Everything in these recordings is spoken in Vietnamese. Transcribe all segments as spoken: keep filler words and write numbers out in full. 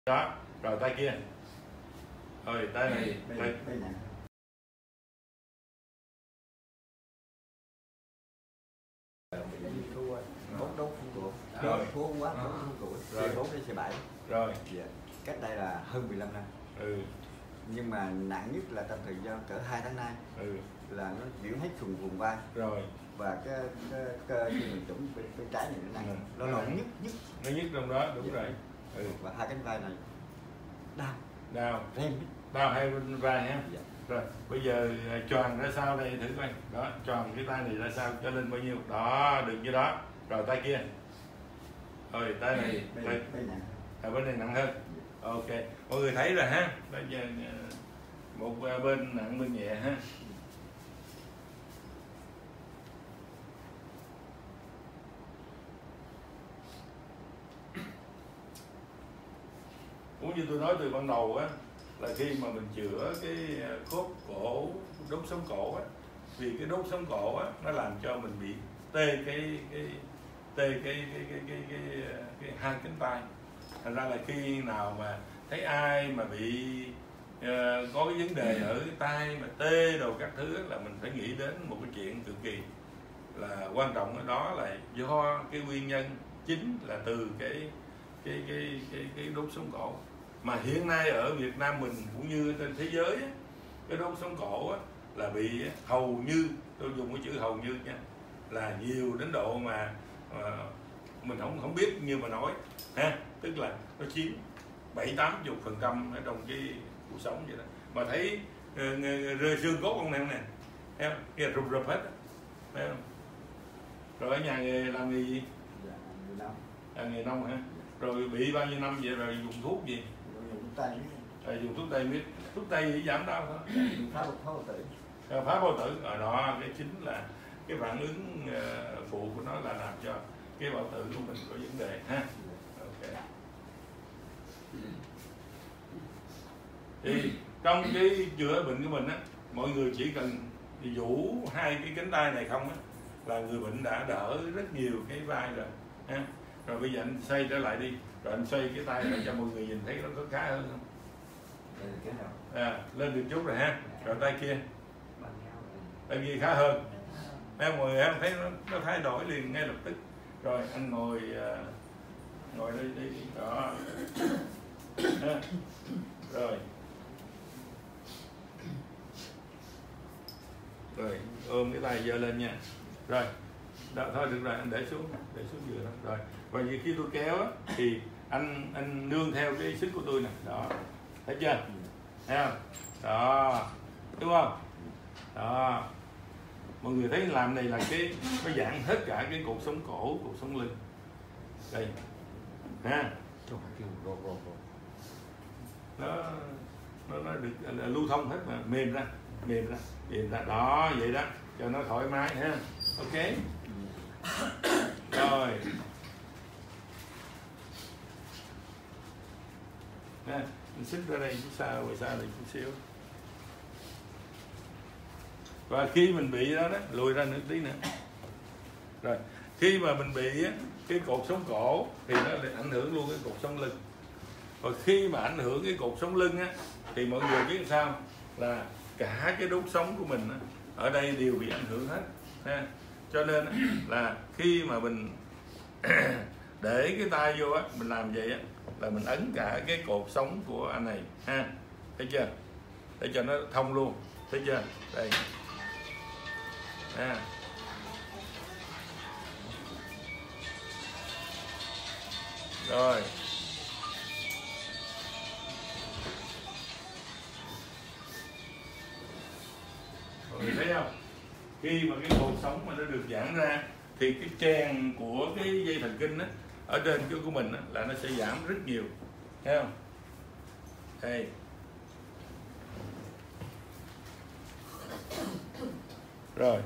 Đó, rồi tay kia. Rồi tay này, tay. Bốn đốt phong tuổi, rồi thuốc quá bốn phong tuổi, rồi bốn đến C bảy. Rồi. Dạ. Cách đây là hơn mười lăm năm. Ừ. Nhưng mà nặng nhất là trong thời gian cỡ hai tháng nay. Ừ. Là nó chuyển hết vùng vùng vai. Rồi. Và cái cái cơ trên mình trũng bên, bên trái này nó nặng, ừ. Nó nổi nhức nhức. Nó nhức trong đó, đúng dạ. Rồi. Ừ. Và hai cánh vai này đau. Đau. Rem. Đau hai bên vai ha. Dạ. Rồi, bây giờ tròn ra sao đây thử coi. Đó, tròn cái tay này ra sao, cho lên bao nhiêu. Đó, được như đó. Rồi tay kia. Rồi tay này, bên, tay bên này. À, bên này nặng hơn. Ok, mọi người thấy rồi ha. Bây giờ một bên nặng bên nhẹ ha. Cũng như tôi nói từ ban đầu á, là khi mà mình chữa cái khớp cổ, đốt sống cổ á, thì cái đốt sống cổ á nó làm cho mình bị tê cái cái tê cái cái cái cái cái, cái, cái hai cánh tay. Thành ra là khi nào mà thấy ai mà bị uh, có cái vấn đề ở cái tay mà tê đồ các thứ là mình phải nghĩ đến một cái chuyện cực kỳ là quan trọng, ở đó là do cái nguyên nhân chính là từ cái cái cái cái cái đốt sống cổ. Mà hiện nay ở Việt Nam mình cũng như trên thế giới á, cái đốt sống cổ á, là bị hầu như, tôi dùng cái chữ hầu như nha, là nhiều đến độ mà uh, mình không không biết như mà nói ha, tức là nó chiếm bảy tám chục phần trăm ở trong cái cuộc sống vậy đó. Mà thấy uh, rơi xương cốt con này nè, thấy không? Cái rụp rụp hết, thấy không? Rồi ở nhà nghề làm nghề gì? Dạ, nghề nông. À, nghề nông ha. Rồi bị bao nhiêu năm vậy rồi dùng thuốc gì? Dùng thuốc tây. À, dùng thuốc tây biết. Thuốc tây chỉ giảm đau thôi. Phá bao tử. Phá bao tử. Ở đó cái chính là cái phản ứng uh, phụ của nó là làm cho cái bao tử của mình có vấn đề ha. Ok. Thì trong cái chữa bệnh của mình á, mọi người chỉ cần vũ hai cái cánh tay này không á, là người bệnh đã đỡ rất nhiều cái vai rồi ha. Rồi bây giờ anh xoay trở lại đi, rồi anh xoay cái tay để cho mọi người nhìn thấy nó có khá hơn không? À, lên được chút rồi ha. Rồi tay kia, tay kia khá hơn. Mấy mọi người thấy nó, nó thay đổi liền ngay lập tức. Rồi anh ngồi uh, ngồi đây đi, đó. Ha. Rồi. Rồi ôm cái tay giơ lên nha. Rồi. Đó, thôi được rồi, anh để xuống, để xuống vừa đó. Rồi. Và vì khi tôi kéo á, thì anh anh nương theo cái sức của tôi nè, đó, thấy chưa? Thấy không? Đó, đúng không? Đó, mọi người thấy làm này là cái nó giãn hết cả cái cột sống cổ, cột sống lưng. Đây, ha. Nó nó nó được lưu thông hết mà, mềm ra, mềm ra, mềm ra, đó vậy đó, cho nó thoải mái ha. Ok. Rồi. Nè, mình xích ra đây chút xa, rồi xa đây chút xíu. Và khi mình bị đó đó, lùi ra nữa tí nữa. Rồi, khi mà mình bị á, cái cột sống cổ thì nó lại ảnh hưởng luôn cái cột sống lưng. Và khi mà ảnh hưởng cái cột sống lưng á, thì mọi người biết sao? Là cả cái đốt sống của mình á, ở đây đều bị ảnh hưởng hết ha. Cho nên là khi mà mình để cái tay vô á, mình làm vậy á, là mình ấn cả cái cột sống của anh này ha, thấy chưa? Để cho nó thông luôn, thấy chưa? Đây, ha. Rồi, mọi người thấy không? Khi mà cái cột sống mà nó được giãn ra thì cái chèn của cái dây thần kinh á, ở trên cái của mình á, là nó sẽ giảm rất nhiều, thấy không? Đây, rồi,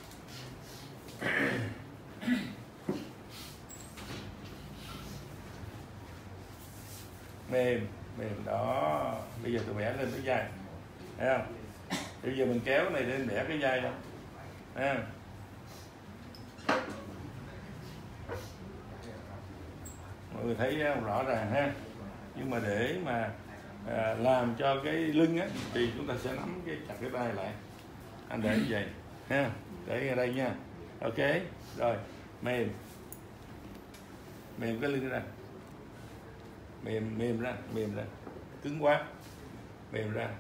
mềm mềm đó. Bây giờ tôi vẽ lên cái vai, thấy không? Bây giờ mình kéo này lên vẽ cái vai không? À. Mọi người thấy rõ ràng ha. Nhưng mà để mà à, làm cho cái lưng á thì chúng ta sẽ nắm cái chặt cái tay lại. Anh để như vậy ha, để ở đây nha. Ok, rồi mềm mềm cái lưng ra, mềm mềm ra, mềm ra, cứng quá, mềm ra,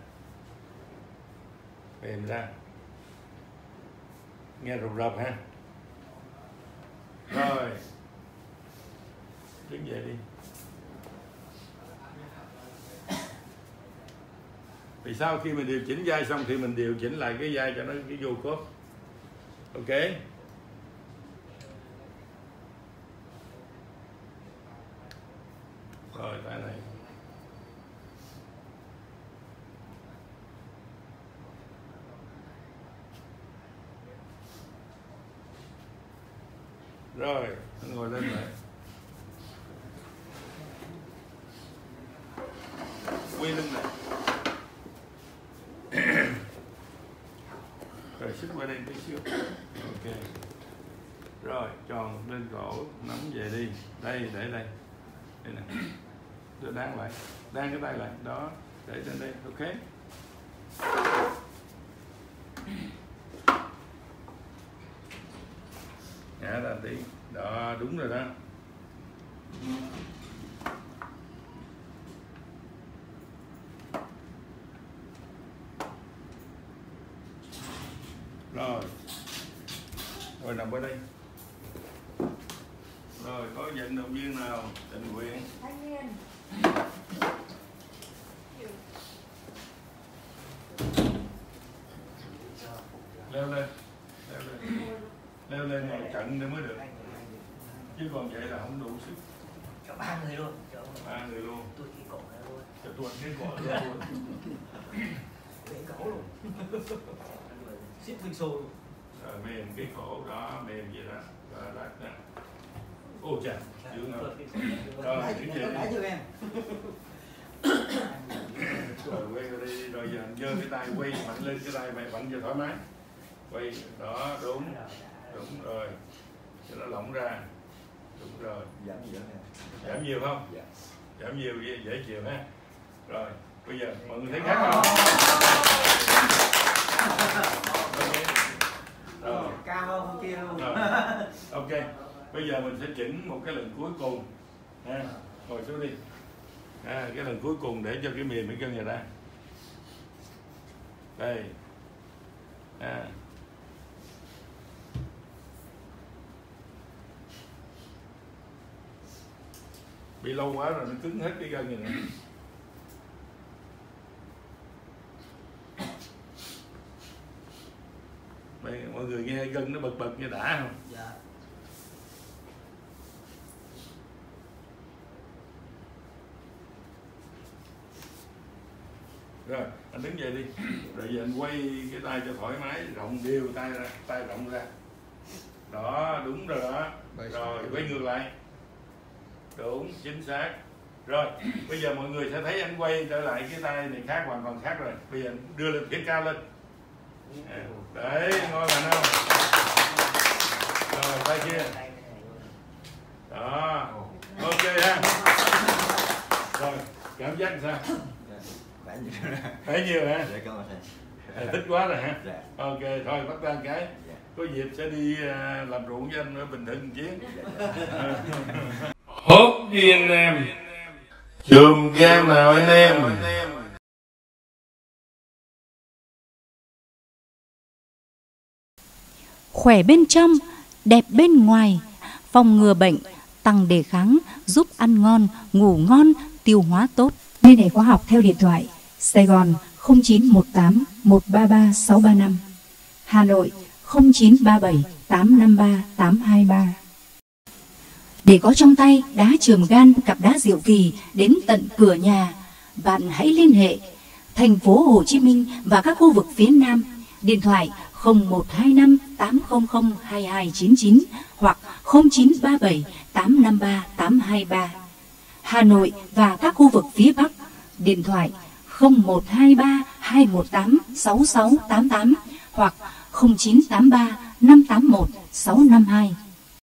mềm ra, nghe rụp rập ha. Rồi đứng dậy đi. Thì sau khi mình điều chỉnh vai xong thì mình điều chỉnh lại cái vai cho nó cái vô khớp. Ok. Rồi tay này. Rồi, ngồi lên lại. Quy lưng lại. Rồi xích qua đây tí xíu. Ok. Rồi tròn lên cổ, nắm về đi. Đây, để đây. Đây nè. Đưa đan lại. Đan cái tay lại. Đó, để lên đây. Ok. Nhả ra tí. Đó, đúng rồi đó. Rồi. Rồi nằm ở đây. Rồi, có vận động viên nào tình nguyện? Leo lên. Leo lên. Leo lên ngồi cận để mới được. Chứ còn vậy là không đủ sức. Cho ba người luôn. Ba người luôn. Tôi cái cổ này luôn. Cho tôi cái cổ luôn. Cái cổ luôn. Xích Vinh Xô luôn. Rồi mềm cái cổ đó, mềm vậy đó. Rồi đặt nè. Ô chà, dữ ngờ. Rồi, đứng dậy đi. Em. Rồi quay ra đây, rồi giờ anh giơ cái tay quay mạnh lên cái tay mày mạnh cho thoải mái. Quay, đó, đúng. Đúng rồi. Cho nó lỏng ra. Đúng rồi. Giảm nhiều nè. Giảm nhiều không? Dạ. Giảm nhiều dễ chịu ha. Rồi, bây giờ mọi người thấy khác không? Rồi. Cao hơn hôm kia luôn. Rồi. Ok. Bây giờ mình sẽ chỉnh một cái lần cuối cùng. Ha. Ngồi xuống đi. À, cái lần cuối cùng để cho cái mềm cái chân này ra. Đây. À. Bị lâu quá rồi nó cứng hết cái gân này nè. Mọi người nghe gân nó bật bật nghe đã không? Dạ. Rồi, anh đứng dậy đi. Rồi giờ anh quay cái tay cho thoải mái, rộng đều tay ra, tay rộng ra. Đó, đúng rồi đó. Rồi, quay ngược lại. Đúng, chính xác. Rồi, bây giờ mọi người sẽ thấy anh quay trở lại cái tay này khác, hoàn toàn khác rồi. Bây giờ anh đưa lên phía cao lên. À, đấy, ngon là không? Rồi, tay kia. Đó, ok ha. Rồi, cảm giác sao? Phải nhiều. Thấy nhiều hả? Dạ, cảm ơn thầy. À, thích quá rồi hả? Dạ. Ok, thôi bắt tay cái. Dạ. Có dịp sẽ đi uh, làm ruộng với anh ở Bình Thuận một chuyến. Hốt đi anh em. Chùm cam nào anh em. Khỏe bên trong, đẹp bên ngoài, phòng ngừa bệnh, tăng đề kháng, giúp ăn ngon, ngủ ngon, tiêu hóa tốt. Liên hệ khóa học theo điện thoại Sài Gòn không chín một tám một ba ba sáu ba năm, Hà Nội không chín ba bảy tám năm ba tám hai ba. Để có trong tay đá chườm gan, cặp đá diệu kỳ đến tận cửa nhà, bạn hãy liên hệ thành phố Hồ Chí Minh và các khu vực phía Nam. Điện thoại không một hai năm tám không không hai hai chín chín hoặc không chín ba bảy tám năm ba tám hai ba. Hà Nội và các khu vực phía Bắc, điện thoại không một hai ba hai một tám sáu sáu tám tám hoặc không chín tám ba năm tám một sáu năm hai.